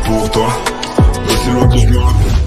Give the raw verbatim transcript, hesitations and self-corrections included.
pour toi. Aussi loin que je me rappelle.